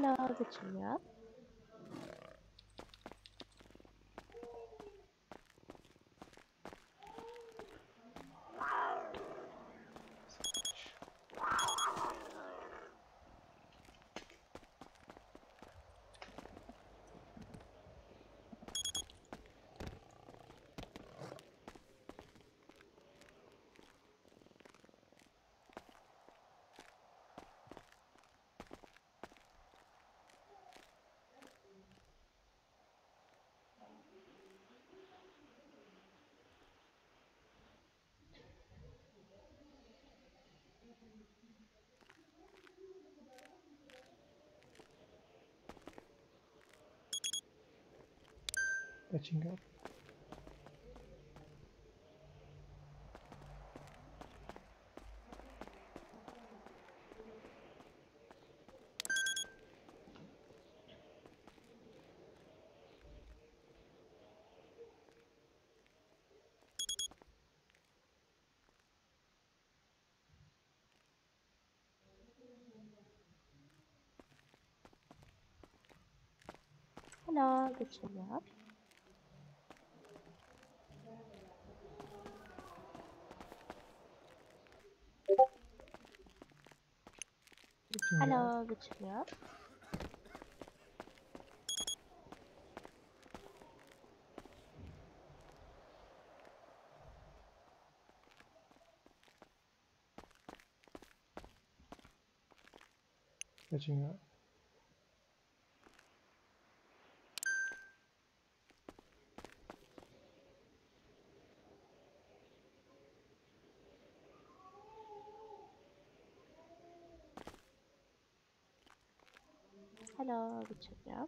Hello, Virginia. Catching up. Hello, Virginia. Catching up. Hello, Virginia. Catching up. Hello, Virginia.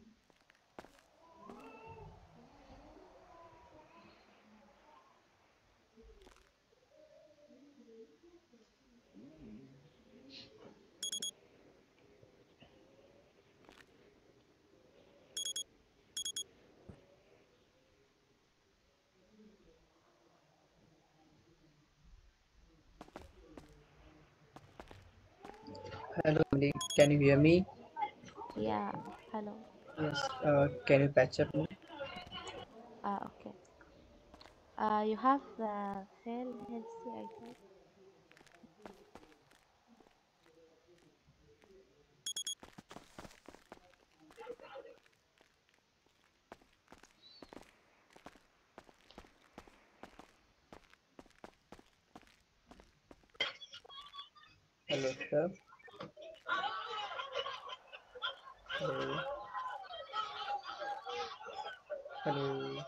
Hello, Emily. Can you hear me? Yeah, hello. Yes. Can you patch up me? Okay. You have failed healthy, I think. Hello, sir. Hello. Hello.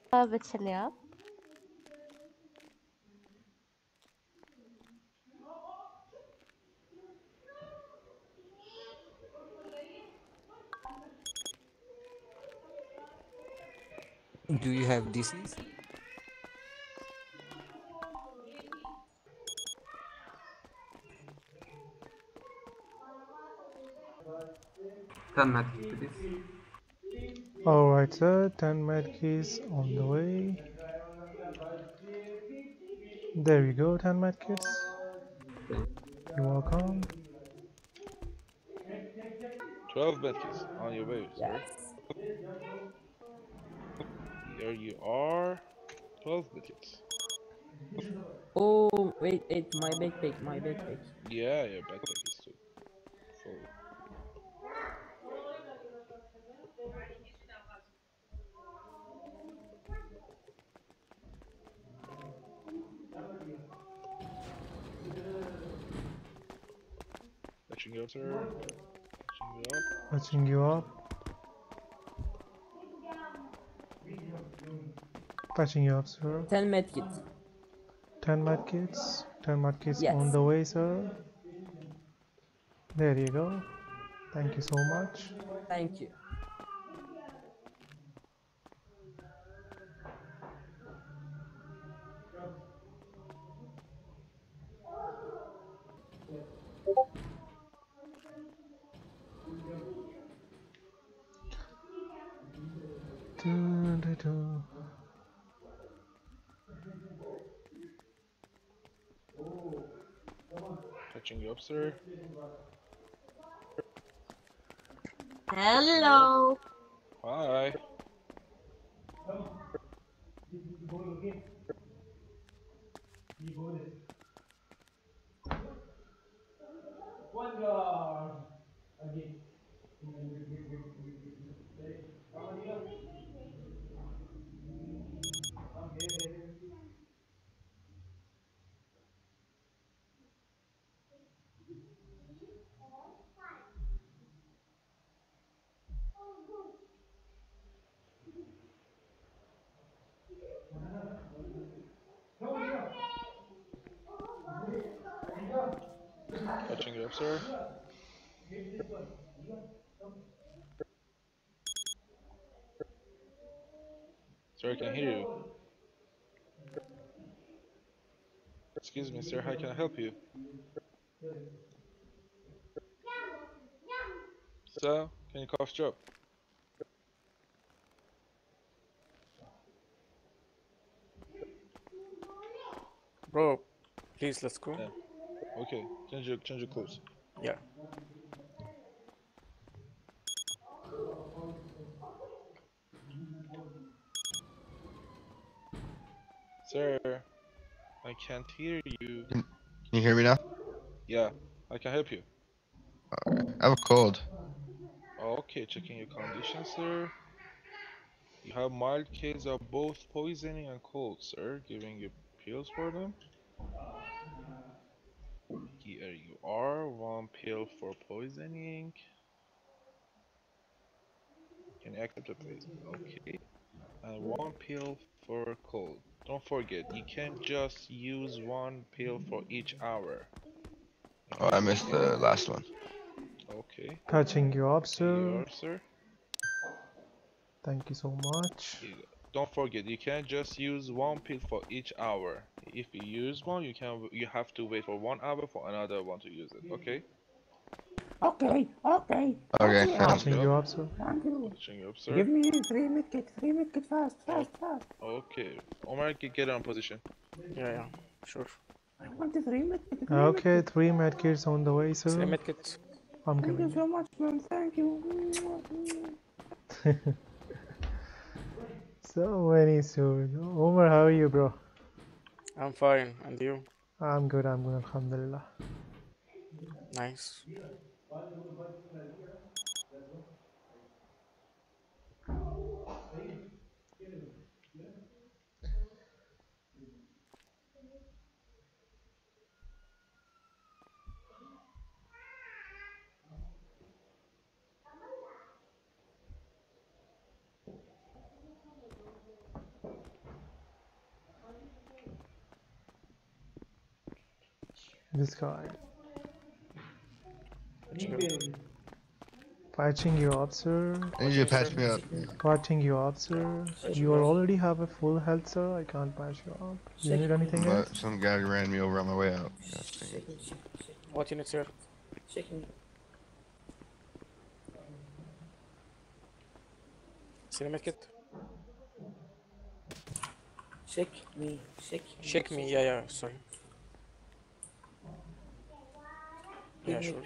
patching you up. Do you have disease? Turn that please. Alright, sir. 10 medkits on the way. There you go, 10 medkits. You're welcome. 12 medkits on your way, sir. Yes. Here you are. 12 medkits. Oh, wait, my backpack. Yeah, your backpack is too full. Patching you up, sir. Patching you up. Patching you up. Patching you up, sir. 10 medkit. 10 medkits. 10 medkits Yes. on the way, sir. There you go. Thank you so much. Thank you. Dun-dun-dun. Patching you up, sir. Hello. Hi. Patching you up, sir. Sir, I can hear you. Excuse me, sir. How can I help you? So, can you cough drop? Bro, please let's go. Yeah. Okay. Change your clothes. Yeah. Sir, I can't hear you. Can you hear me now? Yeah. I can help you. I have a cold. Okay, checking your condition, sir. You have mild case of both poisoning and cold, sir. Giving you pills for them. Here you are. One pill for poisoning. Can you accept it, please? Okay. And one pill for cold. Don't forget, you can't just use one pill for each hour. You Oh, have I to missed get. the last one. Okay. Patching you up, Here you sir. are, sir. Thank you so much. Here you go. Don't forget, you can't just use one pill for each hour. If you use one, you have to wait for 1 hour for another one to use it. Okay? Okay. Okay, Patching sounds up. Patching Patching you good. up. you up, sir. Thank you. Patching you up, sir. Give me 3 medkit fast, Oh, fast. okay. Omar, get on position. Yeah, sure. I want the 3 medkit, Okay, 3 medkits on the way, 3 sir. medkits. I'm Thank you giving so much, man. Thank you. it. So many soon. Omar, how are you, bro? I'm fine. And you? I'm good, alhamdulillah. Nice. This guy. Patching you. Patching you up, sir. I need you to patch me up. Patching you up, sir. You already have a full health, sir. I can't patch you up. You need anything else? But some guy ran me over on my way out. Gosh dang it. What you need, sir? Checking. See the medkit? Check me. Check. Shake me. Yeah, sorry. Yeah, sure.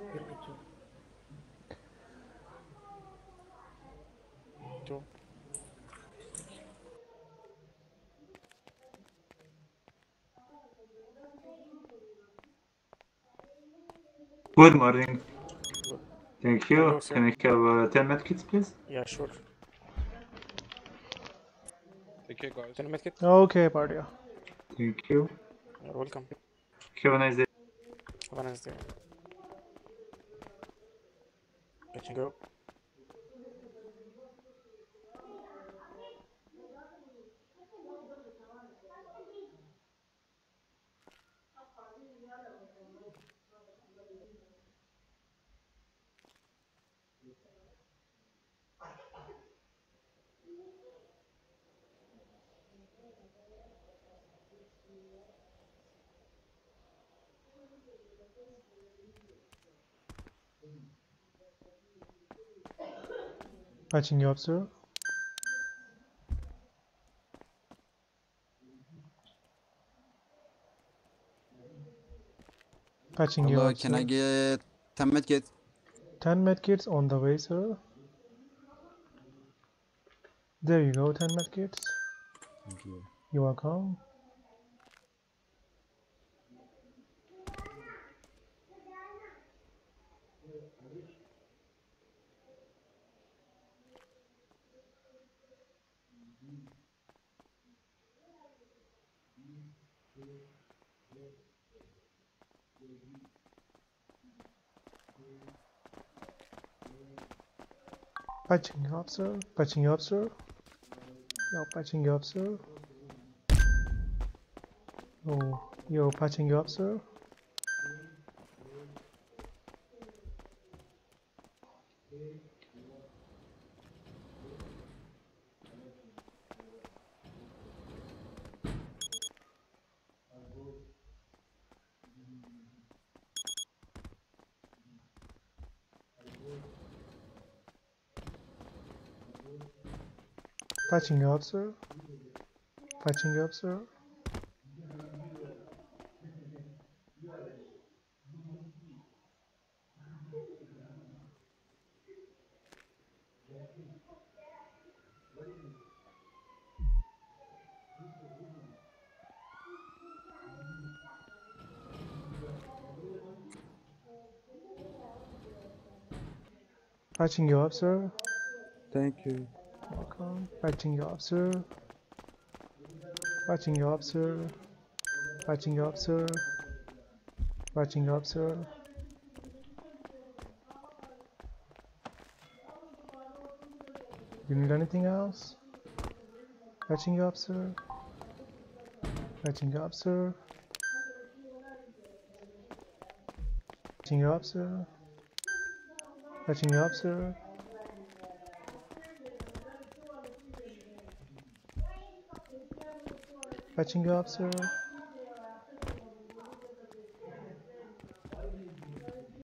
Two. Good morning. Thank Hello, you. sir. Can I have 10 medkits, please? Yeah, sure. Take care, guys. 10 medkit. Okay, Pardia. Thank you. You're welcome. Have a nice day. Have a nice day. Let you go. Patching you up, sir. Patching you Hello, up, can sir. I get 10 medkit? 10 medkits on the way, sir. There you go, 10 medkits. Thank you. You're welcome. Patching you up, sir. Patching you up, sir. Yo, patching you up, sir. Oh, yo, patching you up, sir. Patching you up, sir. Patching you up, sir. Patching you up, sir. Thank you. Welcome. Patching you up, sir. Patching you up, sir. Patching you up, sir. Patching you up, sir. You need anything else? Patching you up, sir. Patching you up, sir. Patching you up, sir. Patching you up, sir. Patching you up, sir.